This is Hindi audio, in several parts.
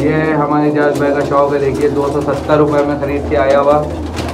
ये हमारे जावेद भाई का शौक है, देखिए 270 रुपये में ख़रीद के आया हुआ।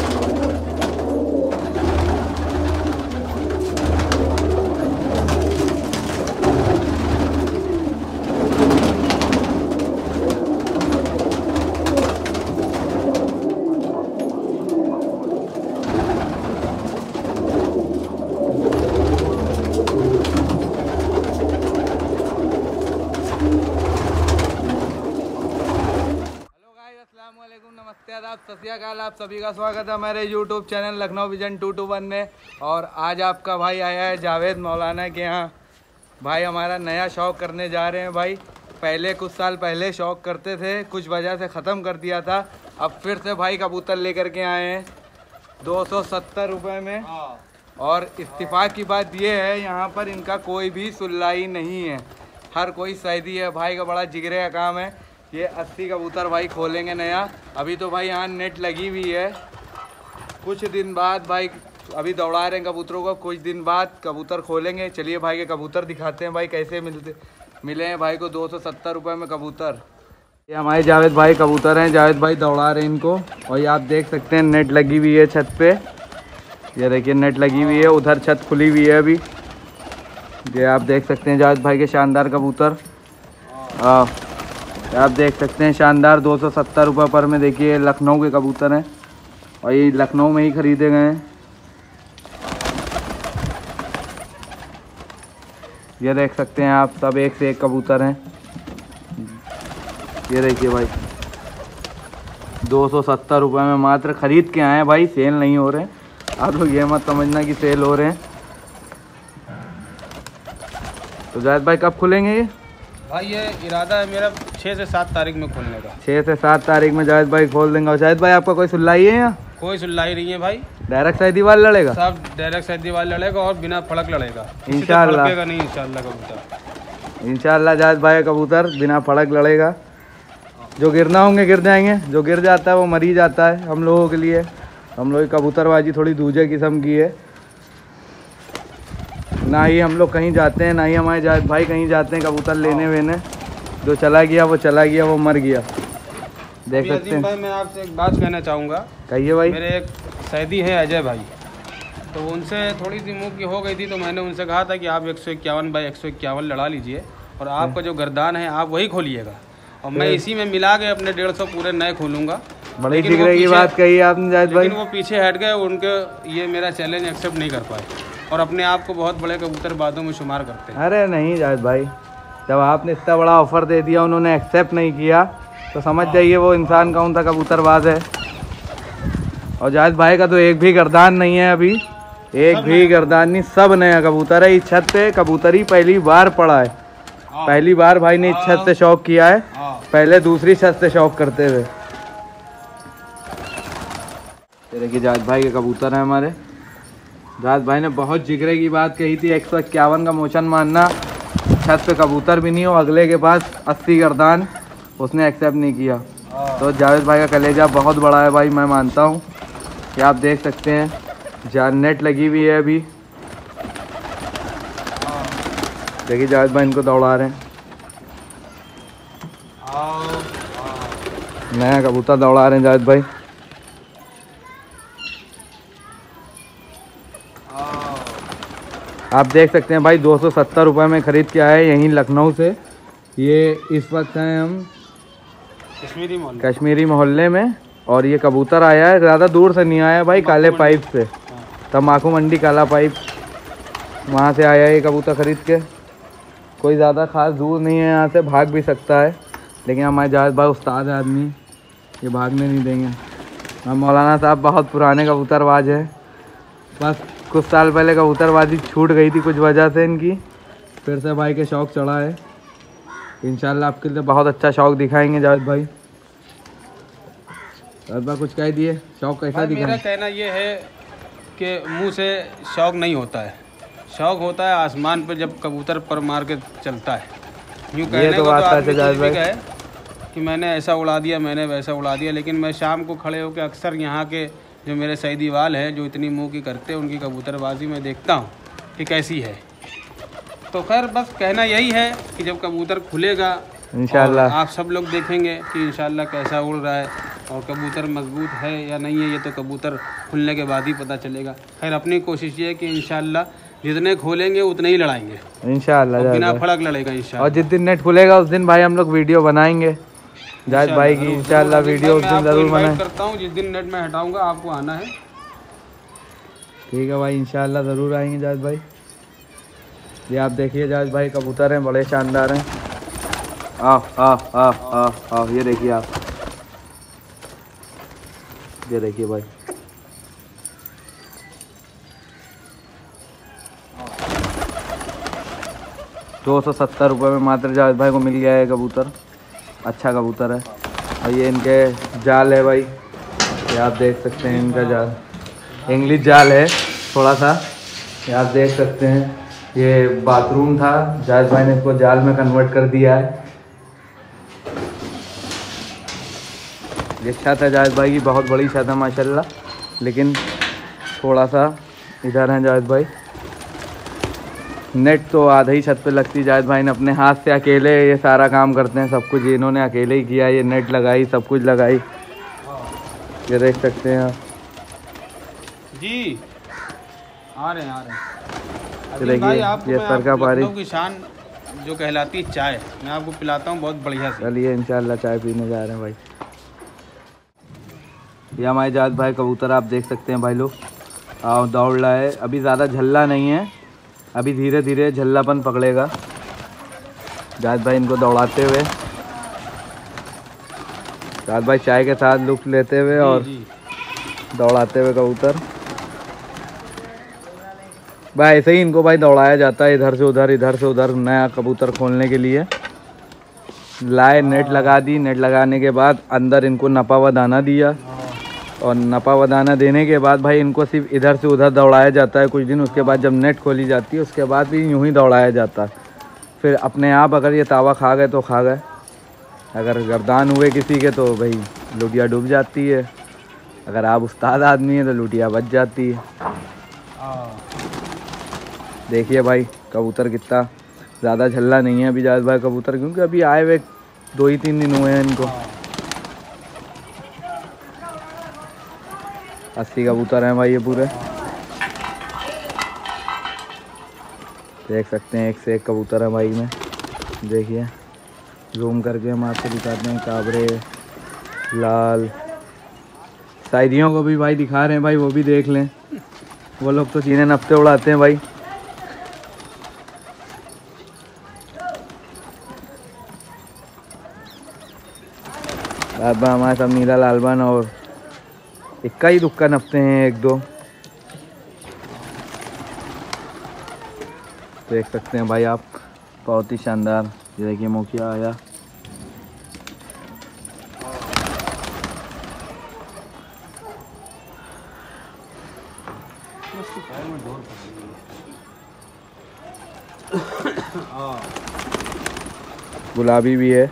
नमस्ते, आदाब, सत श्री अकाल। आप सभी का स्वागत है हमारे यूट्यूब चैनल लखनऊ विजन 221 में। और आज आपका भाई आया है जावेद मौलाना के यहाँ। भाई हमारा नया शौक़ करने जा रहे हैं। भाई पहले कुछ साल पहले शौक़ करते थे, कुछ वजह से ख़त्म कर दिया था। अब फिर से भाई कबूतर लेकर के आए हैं 270 रुपये में। और इत्तेफाक की बात यह है, यहाँ पर इनका कोई भी सुल्लाई नहीं है, हर कोई सैदी है। भाई का बड़ा जिगरे का काम है। ये 80 कबूतर भाई खोलेंगे नया। अभी तो भाई यहाँ नेट लगी हुई है। कुछ दिन बाद भाई अभी दौड़ा रहे हैं कबूतरों को, कुछ दिन बाद कबूतर खोलेंगे। चलिए भाई के कबूतर दिखाते हैं भाई कैसे मिले हैं भाई को 270 रुपये में कबूतर। ये हमारे जावेद भाई कबूतर हैं, जावेद भाई दौड़ा रहे हैं इनको। और ये आप देख सकते हैं नेट लगी हुई है छत पे। ये देखिए नेट लगी हुई है, उधर छत खुली हुई है अभी। ये आप देख सकते हैं जावेद भाई के शानदार कबूतर। आप देख सकते हैं शानदार 270 रुपये पर में। देखिए लखनऊ के कबूतर हैं और ये लखनऊ में ही ख़रीदे गए हैं। ये देख सकते हैं आप, सब एक से एक कबूतर हैं। ये देखिए भाई 270 रुपये में मात्र ख़रीद के आए हैं भाई, सेल नहीं हो रहे हैं। आप लोग ये मत समझना कि सेल हो रहे हैं। तो जावेद भाई कब खुलेंगे ये? भाई ये इरादा है मेरा 6 से 7 तारीख में खोलने का। 6 से 7 तारीख में जावेद भाई खोल देंगे। और जावेद भाई आपका कोई सुल्लाई है यहाँ? कोई सुल्लाई नहीं है भाई, डायरेक्ट सैदी वाला लड़ेगा? सब डायरेक्ट सैदी वाला लड़ेगा और बिना फड़क लड़ेगा इंशाल्लाह। नहीं इंशाल्लाह कबूतर, इंशाल्लाह जावेद भाई कबूतर बिना फड़क लड़ेगा। जो गिरना होंगे गिर जाएंगे, जो गिर जाता है वो मर ही जाता है हम लोगों के लिए। हम लोग की कबूतरबाजी थोड़ी दूसरे किस्म की है। ना ही हम लोग कहीं जाते हैं, ना ही हमारे जावेद भाई कहीं जाते हैं कबूतर लेने वेने। जो चला गया वो चला गया, वो मर गया। देख सकते हैं भाई मैं आपसे एक बात कहना चाहूँगा। कहिए भाई। मेरे एक सैदी है अजय भाई, तो उनसे थोड़ी सी मुँह की हो गई थी, तो मैंने उनसे कहा था कि आप 151 बाई 151 लड़ा लीजिए और आपका जो गर्दान है आप वही खोलिएगा और मैं इसी में मिला के अपने 150 पूरे नए खोलूँगा। बड़ी जिगरे की बात कही आपने जावेद भाई। लेकिन वो पीछे हट गए, उनके ये मेरा चैलेंज एक्सेप्ट नहीं कर पाए और अपने आप को बहुत बड़े कबूतरबाजों में शुमार करते हैं। अरे नहीं जावेद भाई, जब आपने इतना बड़ा ऑफ़र दे दिया उन्होंने एक्सेप्ट नहीं किया तो समझ जाइए वो इंसान कौन सा कबूतरबाज है। और जावेद भाई का तो एक भी गर्दान नहीं है अभी, एक भी गर्दान नहीं, सब नया कबूतर है। इस छत पे कबूतरी पहली बार पड़ा है, पहली बार भाई ने इस छत से शौक किया है। पहले दूसरी छत से शौक करते थे। देखिए जावेद भाई के कबूतर हैं हमारे। जावेद भाई ने बहुत जिगरे की बात कही थी, 151 का मोशन मानना, छत पे कबूतर भी नहीं हो, अगले के पास 80 गर्दान, उसने एक्सेप्ट नहीं किया। तो जावेद भाई का कलेजा बहुत बड़ा है भाई, मैं मानता हूँ। कि आप देख सकते हैं जान नेट लगी हुई है अभी। देखिए जावेद भाई इनको दौड़ा रहे हैं, नया कबूतर दौड़ा रहे हैं जावेद भाई। आप देख सकते हैं भाई 270 रुपये में ख़रीद के आए यहीं लखनऊ से। ये इस वक्त हैं हम कश्मीरी मोहल्ले में और ये कबूतर आया है, ज़्यादा दूर से नहीं आया भाई, काले पाइप से, तम्बाकू मंडी काला पाइप, वहाँ से आया है ये कबूतर ख़रीद के। कोई ज़्यादा ख़ास दूर नहीं है यहाँ से, भाग भी सकता है, लेकिन हमारे जावेद भाई उस्ताद आदमी, ये भागने नहीं देंगे। हम मौलाना साहब बहुत पुराने कबूतरबाज हैं, बस कुछ साल पहले कबूतरबाजी छूट गई थी कुछ वजह से इनकी, फिर से भाई के शौक़ चढ़ा है। इंशाल्लाह आपके लिए बहुत अच्छा शौक़ दिखाएंगे जावेद भाई। जावेद भाई कुछ कह दिए, शौक़ कैसा दिखाएं? मेरा कहना ये है कि मुंह से शौक़ नहीं होता है, शौक़ होता है आसमान पे जब कबूतर पर मार के चलता है। यूँ कहने तो को बात तो आदमी जावेद भाई है कि मैंने ऐसा उड़ा दिया, मैंने वैसा उड़ा दिया, लेकिन मैं शाम को खड़े होकर अक्सर यहाँ के जो मेरे सैदी वाल हैं जो इतनी मुँह की करते हैं, उनकी कबूतरबाजी में देखता हूँ कि कैसी है। तो खैर बस कहना यही है कि जब कबूतर खुलेगा इंशाल्लाह आप सब लोग देखेंगे कि इंशाल्लाह कैसा उड़ रहा है और कबूतर मजबूत है या नहीं है, ये तो कबूतर खुलने के बाद ही पता चलेगा। खैर अपनी कोशिश ये है कि इंशाल्लाह जितने खोलेंगे उतने ही लड़ाएंगे इंशाल्लाह, बिना फड़क लड़ेगा इंशाल्लाह। और जिस दिन नेट खुलेगा उस दिन भाई हम लोग वीडियो बनाएंगे जाहिद भाई की, इंशाल्लाह वीडियो उस दिन जरूर बनाएं। करता हूँ जिस दिन नेट में हटाऊंगा आपको आना है। ठीक है भाई, इंशाल्लाह ज़रूर आएंगे जाहिद भाई। ये आप देखिए जाहिद भाई कबूतर हैं, बड़े शानदार हैं। आओ ये देखिए आप, ये देखिए भाई। ₹270 में मात्र जाहिद भाई को मिल गया है कबूतर। अच्छा कबूतर है। और ये इनके जाल है भाई, ये आप देख सकते हैं इनका जाल इंग्लिश जाल है थोड़ा सा, ये आप देख सकते हैं। ये बाथरूम था, जाहिद भाई ने इसको जाल में कन्वर्ट कर दिया है। ये छत है जाहिद भाई की, बहुत बड़ी छत है माशाल्लाह, लेकिन थोड़ा सा इधर है जाहिद भाई। नेट तो आधा ही छत पे लगती है, जाहिद भाई ने अपने हाथ से अकेले ये सारा काम करते हैं, सब कुछ इन्होंने अकेले ही किया। ये नेट लगाई, सब कुछ लगाई, ये देख सकते हैं आप जी। आ रहे हैं देखिए ये सर का पारी की शान जो कहलाती है चाय, मैं आपको पिलाता हूँ बहुत बढ़िया से। चलिए इंशाल्लाह चाय पीने जा रहे हैं भाई। ये हमारे जाहिद भाई कबूतर आप देख सकते हैं भाई लोग, दौड़ रहा है। अभी ज़्यादा झल्ला नहीं है, अभी धीरे धीरे झल्लापन पकड़ेगा। जाहिद भाई इनको दौड़ाते हुए, जाहिद भाई चाय के साथ लुत्फ लेते हुए और दौड़ाते हुए कबूतर। भाई ऐसे ही इनको भाई दौड़ाया जाता है, इधर से उधर इधर से उधर, नया कबूतर खोलने के लिए। लाए, नेट लगा दी, नेट लगाने के बाद अंदर इनको नपा हुआ दाना दिया, और नपा हुआ दाना देने के बाद भाई इनको सिर्फ इधर से उधर दौड़ाया जाता है कुछ दिन। उसके बाद जब नेट खोली जाती है उसके बाद भी यूँ ही दौड़ाया जाता है। फिर अपने आप अगर ये तावा खा गए तो खा गए, अगर गर्दान हुए किसी के तो भाई लुटिया डूब जाती है। अगर आप उस्ताद आदमी हैं तो लुटिया बच जाती है। देखिए भाई कबूतर कितना ज़्यादा झल्ला नहीं है अभी जाहिद भाई कबूतर, क्योंकि अभी आए हुए 2 ही 3 दिन हुए हैं इनको। 80 कबूतर हैं भाई ये पूरे, देख सकते हैं एक से एक कबूतर है भाई में। देखिए जूम करके हम आपको दिखाते हैं, काबरे, लाल, साइदियों को भी भाई दिखा रहे हैं भाई, वो भी देख लें। वो लोग तो सीने नफ्ते उड़ाते हैं भाई। लालबा हमारे सब नीला लालबन और इक्का ही दुक्का नपते हैं 1-2। देख सकते हैं भाई आप, बहुत ही शानदार। ये देखिए मोकिया आया। गुलाबी भी है,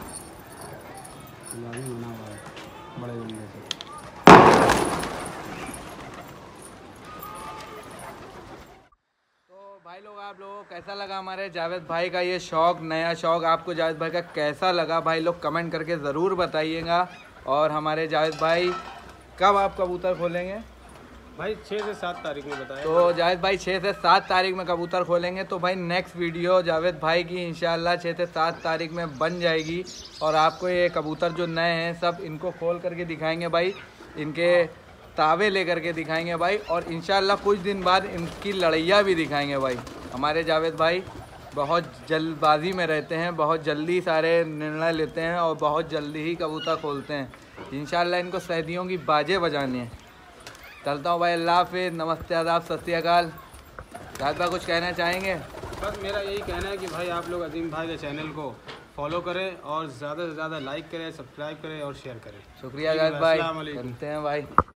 भाई लोग आप लोगों को कैसा लगा हमारे जावेद भाई का ये शौक़, नया शौक़ आपको जावेद भाई का कैसा लगा भाई लोग कमेंट करके ज़रूर बताइएगा। और हमारे जावेद भाई कब आप कबूतर खोलेंगे भाई? 6 से 7 तारीख में बताया। तो जावेद भाई 6 से 7 तारीख में कबूतर खोलेंगे। तो भाई नेक्स्ट वीडियो जावेद भाई की इंशाल्लाह 6 से 7 तारीख में बन जाएगी, और आपको ये कबूतर जो नए हैं सब इनको खोल करके दिखाएंगे भाई, इनके तावे लेकर के दिखाएंगे भाई, और इंशाल्लाह कुछ दिन बाद इनकी लड़ैया भी दिखाएंगे भाई। हमारे जावेद भाई बहुत जल्दबाजी में रहते हैं, बहुत जल्दी सारे निर्णय लेते हैं और बहुत जल्दी ही कबूतर खोलते हैं। इंशाल्लाह इनको सैदियों की बाजें बजानी है। चलता हूँ भाई, अल्लाह हाफ़िज़, नमस्ते, आदाब, सत श्री अकाल। जावेद भाई कुछ कहना चाहेंगे? बस मेरा यही कहना है कि भाई आप लोग अजीम भाई के चैनल को फॉलो करें और ज़्यादा से ज़्यादा लाइक करें, सब्सक्राइब करें और शेयर करें। शुक्रिया जावेद भाई, करते हैं भाई।